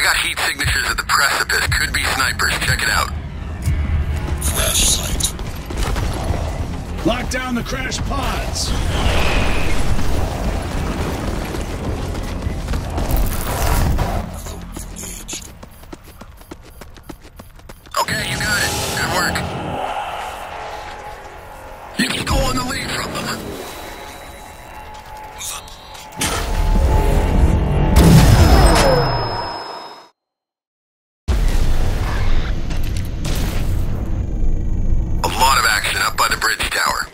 got heat signatures at the precipice. Could be snipers. Check it out. Crash site. Lock down the crash pods. Okay, you got it. Good work. You've stolen the lead from them. A lot of action up by the bridge tower.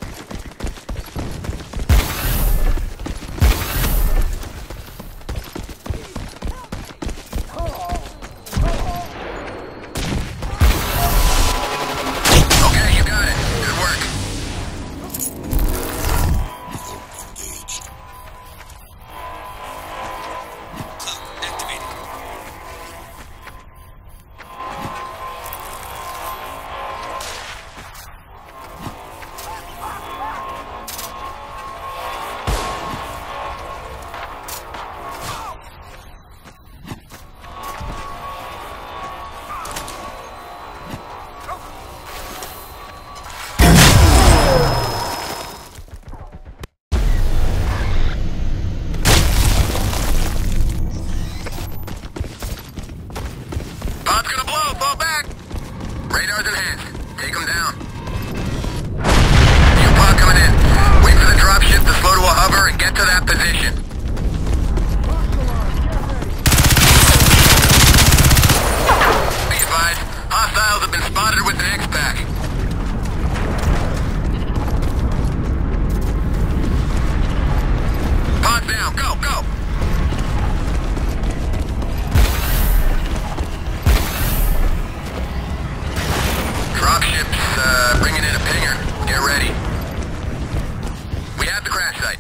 Okay, you got it. Good work. Activated. Pod's gonna blow. Fall back. Radar's enhanced. Take them down. New pod coming in. Wait for the dropship to slow to a hover and get to that position. Be advised, hostiles have been spotted with an X-Pack. Pod down. Go, go. Dropship's bringing in a pinger. Get ready. We have the crash site.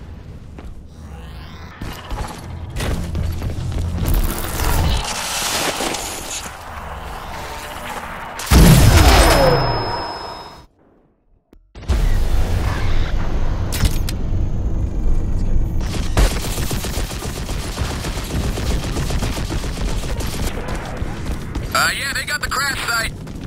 Yeah, they got the crash site.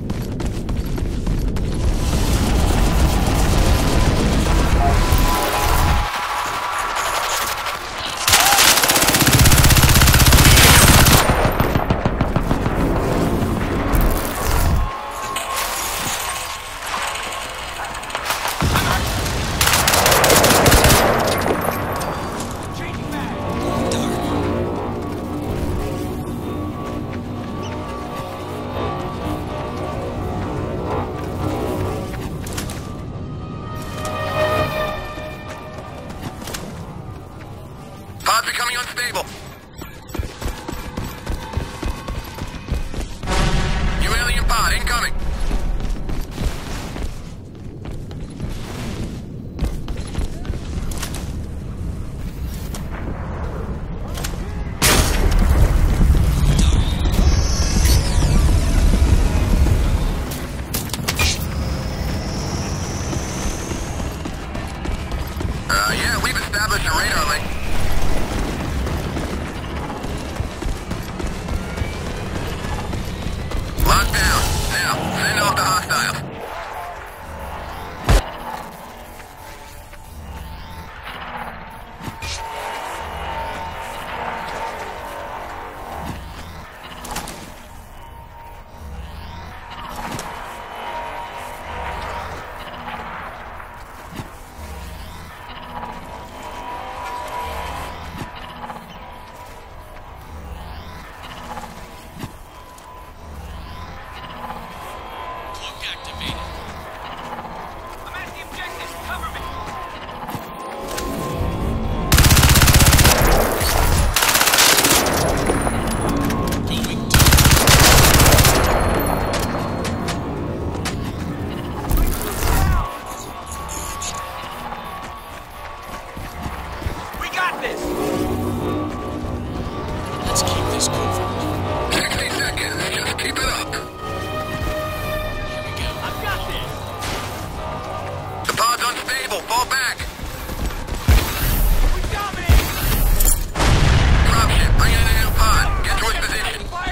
Pod's becoming unstable. New alien pod incoming. Yeah, we've established a radar link. Lock down. Now, send off the hostiles. Activated. I'm at the objective. Cover me. Going We got this. Let's keep this moving. 60 seconds. Just keep it up. Here we go. I've got this. The pod's unstable. Fall back. We dominate. Dropship, bring in a new pod. Get to its position. Fire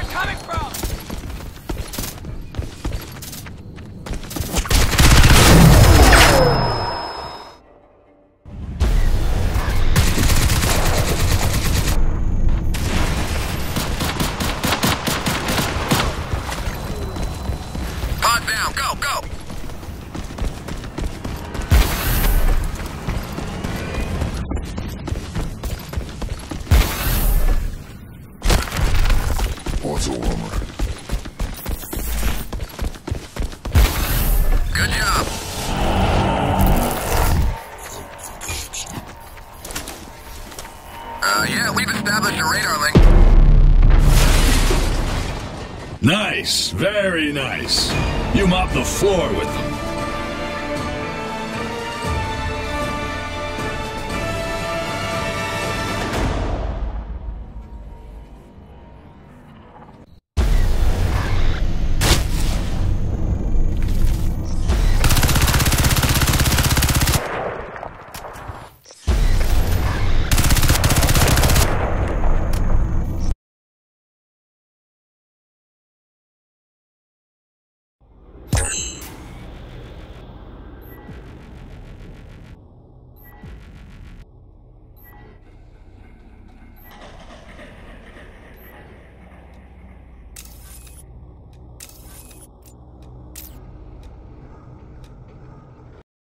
Good job. Yeah, we've established a radar link. Nice, very nice. You mop the floor with them.